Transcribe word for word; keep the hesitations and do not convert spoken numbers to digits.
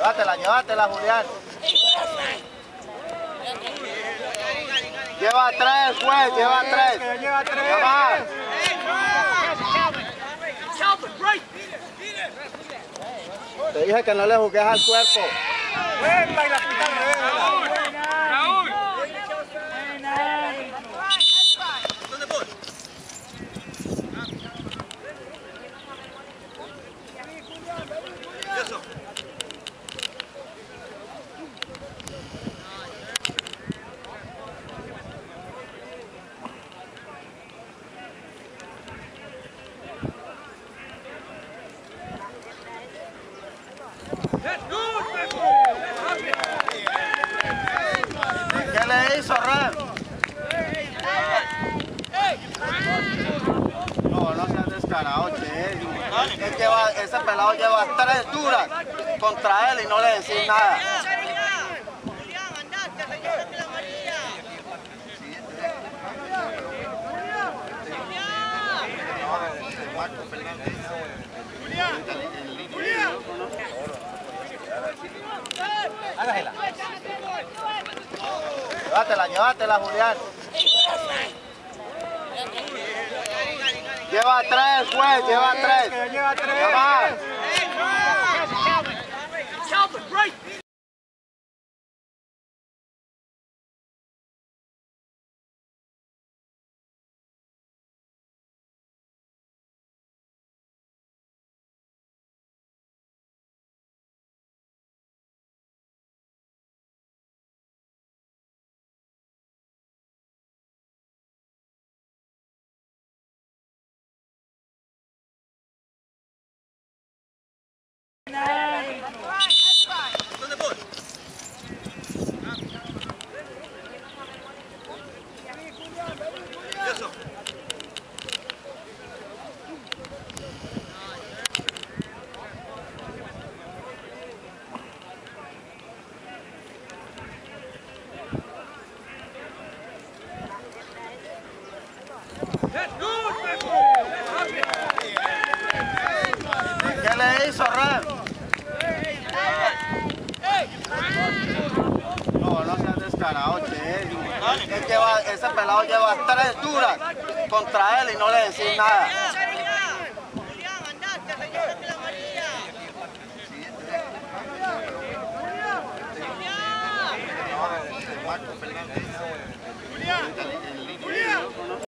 Llévatela, llévatela, Julián. Lleva tres, juez, lleva tres. Lleva tres. Jamás. Te dije que no le jugues al cuerpo. Buena y la pita al revés. Raúl. ¿Dónde voy? Eso. ¿Qué le hizo, Ram? No, no seas descarado, che. Él lleva, ese pelado lleva tres duras contra él y no le decís nada. Hágasela. Llévatela, llévatela, Julián. Lleva tres, juez, lleva tres. Lleva tres. Jamás. ¿Dónde voy? Eso. ¿Qué le hizo, Ram? No, no seas descarado, che. Él lleva, ese pelado lleva tres duras contra él y no le decís nada.